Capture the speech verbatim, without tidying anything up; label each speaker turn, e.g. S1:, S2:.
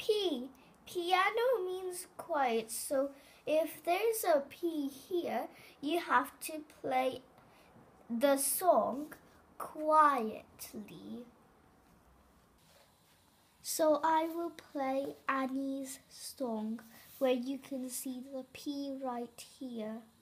S1: P. Piano means quiet, so if there's a P here, you have to play the song quietly. So I will play Annie's song where you can see the P right here.